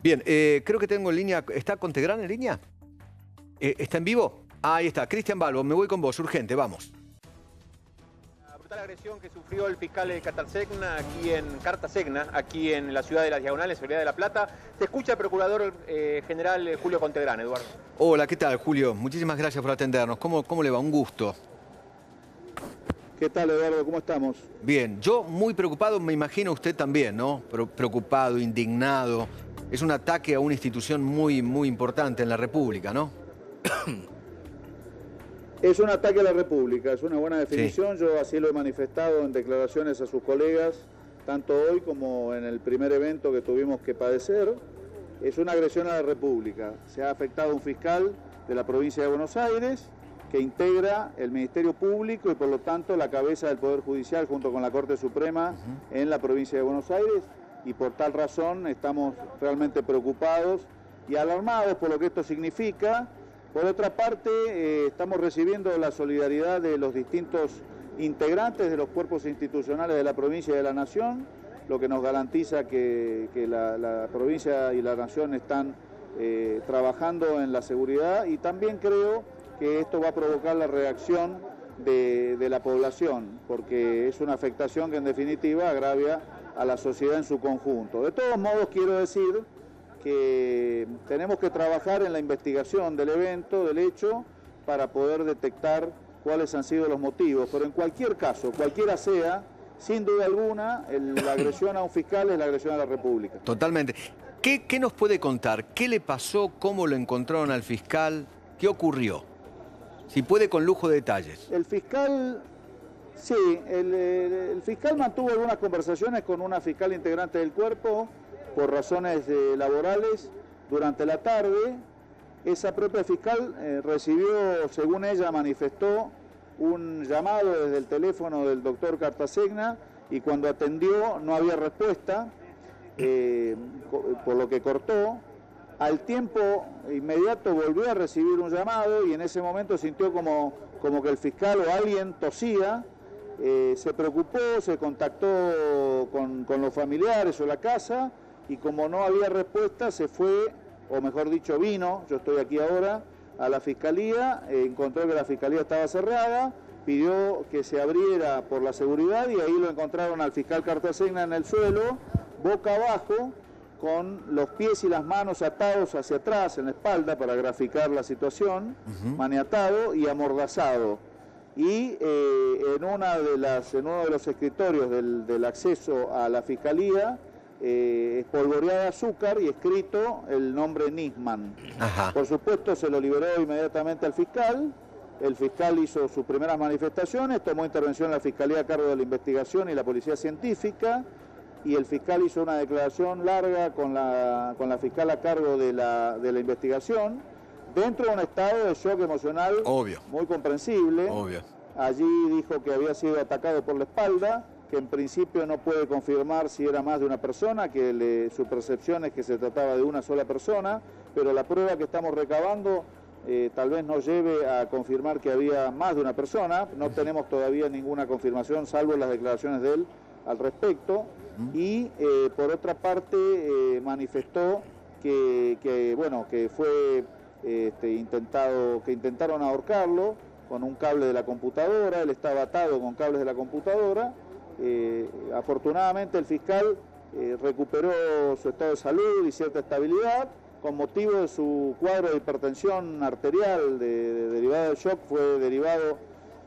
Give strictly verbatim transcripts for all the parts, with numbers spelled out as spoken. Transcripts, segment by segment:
Bien, eh, creo que tengo en línea... ¿Está Contegrán en línea? Eh, ¿Está en vivo? Ah, ahí está. Cristian Balbo, me voy con vos, urgente, vamos. La brutal agresión que sufrió el fiscal Cartasegna aquí en Cartasegna, aquí en la ciudad de Las Diagonales, Soledad de la Plata. Te escucha el procurador eh, general Julio Contegrán, Eduardo. Hola, ¿qué tal, Julio? Muchísimas gracias por atendernos. ¿Cómo, cómo le va? Un gusto. ¿Qué tal, Eduardo? ¿Cómo estamos? Bien, yo muy preocupado, me imagino usted también, ¿no? Preocupado, indignado. Es un ataque a una institución muy, muy importante en la República, ¿no? Es un ataque a la República, es una buena definición. Sí. Yo así lo he manifestado en declaraciones a sus colegas, tanto hoy como en el primer evento que tuvimos que padecer. Es una agresión a la República. Se ha afectado a un fiscal de la provincia de Buenos Aires que integra el Ministerio Público y por lo tanto la cabeza del Poder Judicial junto con la Corte Suprema uh-huh. en la provincia de Buenos Aires, y por tal razón estamos realmente preocupados y alarmados por lo que esto significa. Por otra parte, eh, estamos recibiendo la solidaridad de los distintos integrantes de los cuerpos institucionales de la provincia y de la Nación, lo que nos garantiza que, que la, la provincia y la Nación están eh, trabajando en la seguridad, y también creo que esto va a provocar la reacción de, de la población, porque es una afectación que en definitiva agravia a la sociedad en su conjunto. De todos modos, quiero decir que tenemos que trabajar en la investigación del evento, del hecho, para poder detectar cuáles han sido los motivos. Pero en cualquier caso, cualquiera sea, sin duda alguna, el, la agresión a un fiscal es la agresión a la República. Totalmente. ¿Qué, qué nos puede contar? ¿Qué le pasó? ¿Cómo lo encontraron al fiscal? ¿Qué ocurrió? Si puede, con lujo de detalles. El fiscal... Sí, el, el, el fiscal mantuvo algunas conversaciones con una fiscal integrante del cuerpo por razones eh, laborales durante la tarde. Esa propia fiscal eh, recibió, según ella manifestó, un llamado desde el teléfono del doctor Cartasegna, y cuando atendió no había respuesta, eh, por lo que cortó. Al tiempo inmediato volvió a recibir un llamado y en ese momento sintió como, como que el fiscal o alguien tosía. Eh, se preocupó, se contactó con, con los familiares o la casa, y como no había respuesta se fue, o mejor dicho vino, yo estoy aquí ahora, a la fiscalía, eh, encontró que la fiscalía estaba cerrada, pidió que se abriera por la seguridad y ahí lo encontraron al fiscal Cartasegna en el suelo, boca abajo, con los pies y las manos atados hacia atrás en la espalda para graficar la situación, uh-huh. maniatado y amordazado. Y eh, en, una de las, en uno de los escritorios del, del acceso a la fiscalía, eh, espolvoreada de azúcar y escrito el nombre Nisman. Ajá. Por supuesto, se lo liberó inmediatamente al fiscal. El fiscal hizo sus primeras manifestaciones, tomó intervención en la fiscalía a cargo de la investigación y la policía científica, y el fiscal hizo una declaración larga con la, con la fiscal a cargo de la, de la investigación, dentro de un estado de shock emocional Obvio. muy comprensible. Obvio. Allí dijo que había sido atacado por la espalda, que en principio no puede confirmar si era más de una persona, que le, su percepción es que se trataba de una sola persona, pero la prueba que estamos recabando eh, tal vez nos lleve a confirmar que había más de una persona. No tenemos todavía ninguna confirmación, salvo las declaraciones de él al respecto. Y eh, por otra parte eh, manifestó que, que, bueno, que fue... Este, intentado, que intentaron ahorcarlo con un cable de la computadora. Él estaba atado con cables de la computadora. Eh, afortunadamente el fiscal eh, recuperó su estado de salud y cierta estabilidad. Con motivo de su cuadro de hipertensión arterial de, de, derivado del shock, fue derivado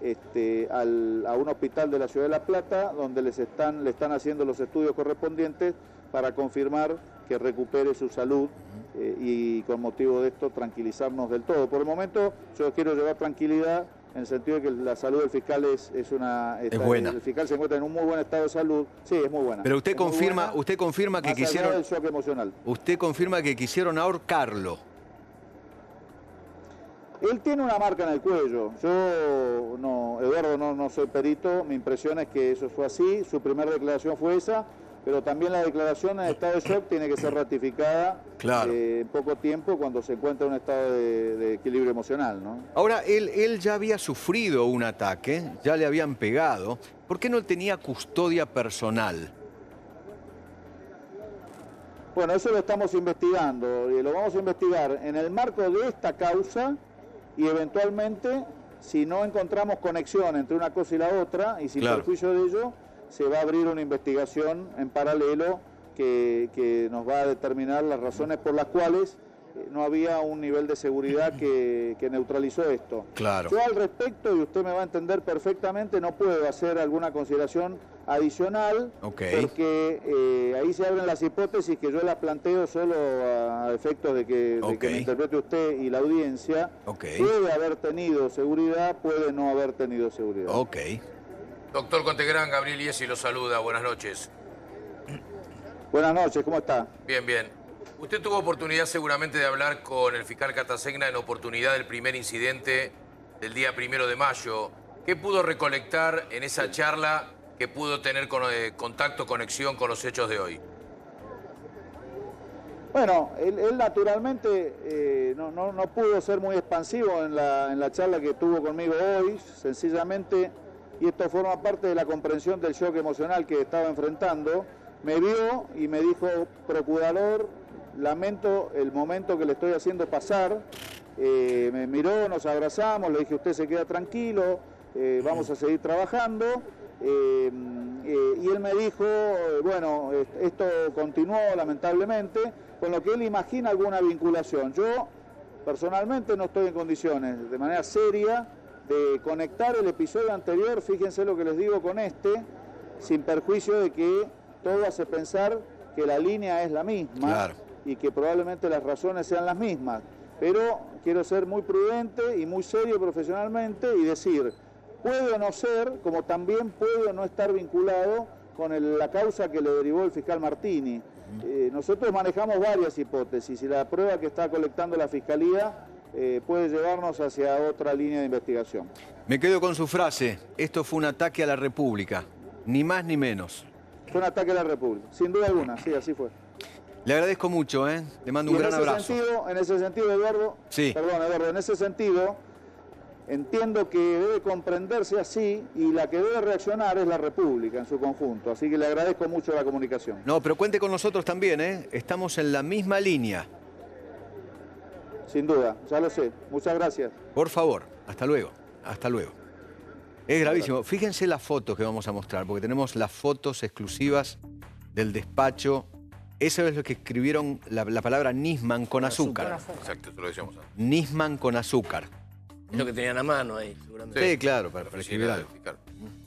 este, al, a un hospital de la ciudad de La Plata, donde les están, le están haciendo los estudios correspondientes para confirmar que recupere su salud, eh, y con motivo de esto tranquilizarnos del todo. Por el momento yo quiero llevar tranquilidad en el sentido de que la salud del fiscal es, es una... Está, es buena. El fiscal se encuentra en un muy buen estado de salud. Sí, es muy buena. Pero usted es confirma, buena, usted confirma que más quisieron... allá del shock emocional. Usted confirma que quisieron ahorcarlo. Él tiene una marca en el cuello. Yo, no, Eduardo, no, no soy perito. Mi impresión es que eso fue así. Su primera declaración fue esa. Pero también la declaración en estado de shock tiene que ser ratificada claro. eh, en poco tiempo, cuando se encuentra en un estado de, de equilibrio emocional, ¿no? Ahora, él, él ya había sufrido un ataque, ya le habían pegado. ¿Por qué no tenía custodia personal? Bueno, eso lo estamos investigando, y lo vamos a investigar en el marco de esta causa y eventualmente, si no encontramos conexión entre una cosa y la otra, y sin Claro. perjuicio de ello, se va a abrir una investigación en paralelo que, que nos va a determinar las razones por las cuales no había un nivel de seguridad que, que neutralizó esto. Claro. Yo al respecto, y usted me va a entender perfectamente, no puedo hacer alguna consideración adicional, Ok. porque eh, ahí se abren las hipótesis que yo las planteo solo a efectos de que, de Ok. que me interprete usted y la audiencia. Ok. Puede haber tenido seguridad, puede no haber tenido seguridad. Ok. Doctor Contegrán, Gabriel Iesi lo saluda. Buenas noches. Buenas noches, ¿cómo está? Bien, bien. Usted tuvo oportunidad seguramente de hablar con el fiscal Cartasegna en oportunidad del primer incidente del día primero de mayo. ¿Qué pudo recolectar en esa charla que pudo tener con, eh, contacto, conexión con los hechos de hoy? Bueno, él, él naturalmente eh, no, no, no pudo ser muy expansivo en la, en la charla que tuvo conmigo hoy, sencillamente, y esto forma parte de la comprensión del shock emocional que estaba enfrentando, me vio y me dijo, procurador, lamento el momento que le estoy haciendo pasar, eh, me miró, nos abrazamos, le dije, usted se queda tranquilo, eh, vamos a seguir trabajando, eh, eh, y él me dijo, eh, bueno, esto continuó lamentablemente, con lo que él imagina alguna vinculación. Yo personalmente no estoy en condiciones, de manera seria, de conectar el episodio anterior, fíjense lo que les digo con este, sin perjuicio de que todo hace pensar que la línea es la misma. Claro. Y que probablemente las razones sean las mismas. Pero quiero ser muy prudente y muy serio profesionalmente y decir, puede o no ser, como también puede o no estar vinculado con el, la causa que le derivó el fiscal Martini. Eh, nosotros manejamos varias hipótesis y la prueba que está colectando la Fiscalía eh, puede llevarnos hacia otra línea de investigación. Me quedo con su frase. Esto fue un ataque a la República. Ni más ni menos. Fue un ataque a la República, sin duda alguna, sí, así fue. Le agradezco mucho, ¿eh? Le mando Y un en gran ese abrazo. sentido, en ese sentido, Eduardo, Sí. perdón, Eduardo, en ese sentido, entiendo que debe comprenderse así y la que debe reaccionar es la República en su conjunto. Así que le agradezco mucho la comunicación. No, pero cuente con nosotros también, ¿eh? Estamos en la misma línea. Sin duda, ya lo sé. Muchas gracias. Por favor, hasta luego. Hasta luego. Es gravísimo. Fíjense las fotos que vamos a mostrar, porque tenemos las fotos exclusivas del despacho. Eso es lo que escribieron la, la palabra Nisman con azúcar. Exacto, eso lo decíamos antes. Nisman con azúcar. Es lo que tenían a mano ahí, seguramente. Sí, claro, para, La para oficina escribir del algo. fiscal.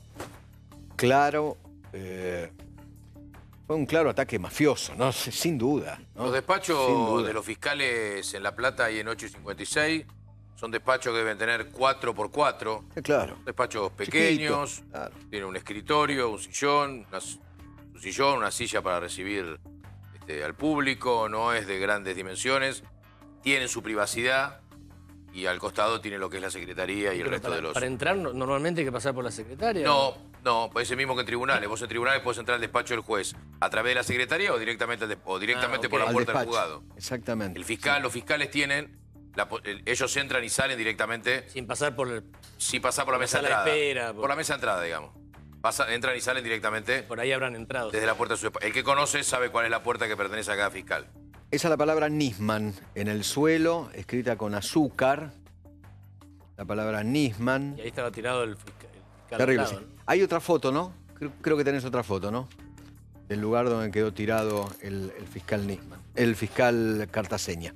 Claro, eh, fue un claro ataque mafioso, ¿no? Sin duda, ¿no? Los Sin despachos duda. de los fiscales en La Plata y en ocho y cincuenta y seis son despachos que deben tener cuatro por cuatro. Sí, claro. Despachos pequeños, Chiquito, claro. tienen un escritorio, un sillón, una, un sillón, una silla para recibir este, al público, no es de grandes dimensiones, tienen su privacidad y al costado tiene lo que es la secretaría y el Pero resto para, de los... para entrar no- normalmente hay que pasar por la secretaria. No, no, puede ser mismo que en tribunales. Vos en tribunales podés entrar al despacho del juez a través de la secretaría o directamente, al de- o directamente Ah, ok. por la Al puerta del despacho. juzgado. Exactamente. El fiscal, los fiscales tienen, la po- el- ellos entran y salen directamente Sin pasar por el... sin pasar por la Por la mesa de sala de entrada. espera, por- Por la mesa de entrada, digamos. Pasa- entran y salen directamente Por ahí habrán entrado. desde la puerta de su despacho. El que conoce sabe cuál es la puerta que pertenece a cada fiscal. Esa es la palabra Nisman en el suelo, escrita con azúcar. La palabra Nisman. Y ahí estaba tirado el fiscal. El fiscal Terrible. al lado, Sí. ¿no? Hay otra foto, ¿no? Creo, creo que tenés otra foto, ¿no? Del lugar donde quedó tirado el, el fiscal Nisman. El fiscal Cartaseña.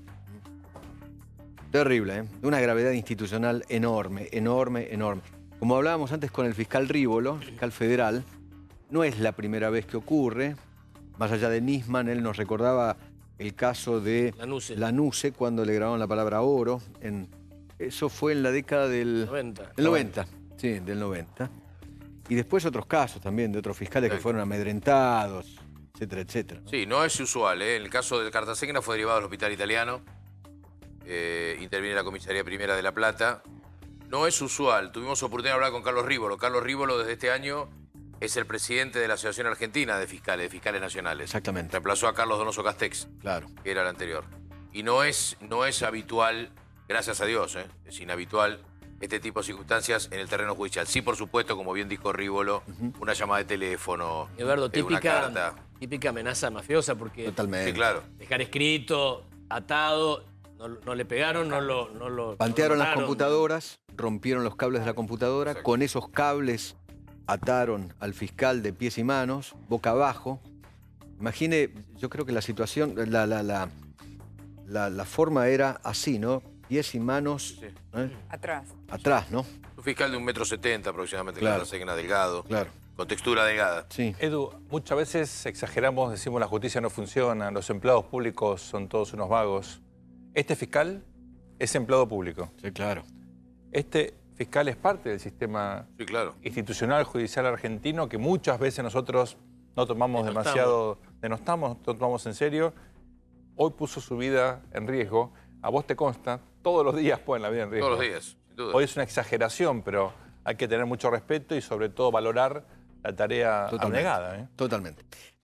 Terrible, ¿eh? De una gravedad institucional enorme, enorme, enorme. Como hablábamos antes con el fiscal Rívolo, el fiscal federal, no es la primera vez que ocurre. Más allá de Nisman, él nos recordaba el caso de Lanuse. Lanuse cuando le grabaron la palabra oro. En, eso fue en la década del... noventa. Del noventa, sí, del noventa. Y después otros casos también de otros fiscales que Exacto. fueron amedrentados, etcétera, etcétera. ¿no? Sí, no es usual, ¿eh? En el caso del Cartagena fue derivado al hospital italiano. Eh, interviene la comisaría primera de La Plata. No es usual. Tuvimos oportunidad de hablar con Carlos Rívolo. Carlos Rívolo desde este año es el presidente de la Asociación Argentina de Fiscales, de Fiscales Nacionales. Exactamente. Reemplazó a Carlos Donoso Castex, Claro. que era el anterior. Y no es, no es habitual, gracias a Dios, ¿eh? Es inhabitual este tipo de circunstancias en el terreno judicial. Sí, por supuesto, como bien dijo Rívolo, una llamada de teléfono, Eduardo, eh, una típica- carta. típica amenaza mafiosa, porque Totalmente. Sí, claro. dejar escrito, atado, no, no le pegaron, no lo... No lo Pantearon no lo las mataron. computadoras, rompieron los cables de la computadora, Exacto. con esos cables ataron al fiscal de pies y manos, boca abajo. Imagine, yo creo que la situación, la, la, la, la, la forma era así, ¿no? Pies y manos Sí. ¿eh? Atrás. atrás, ¿no? Un fiscal de un metro setenta aproximadamente, Claro. Cartagena, delgado, Claro, con textura delgada. sí. Edu, muchas veces exageramos, decimos la justicia no funciona, los empleados públicos son todos unos vagos. Este fiscal es empleado público. Sí, claro. Este fiscal es parte del sistema Sí, claro. institucional judicial argentino que muchas veces nosotros no tomamos Denostamos. demasiado, denostamos, no tomamos en serio. Hoy puso su vida en riesgo. A vos te consta, todos los días ponen la vida en riesgo. Todos los días, sin duda. Hoy es una exageración, pero hay que tener mucho respeto y sobre todo valorar la tarea Totalmente. abnegada, ¿eh? Totalmente.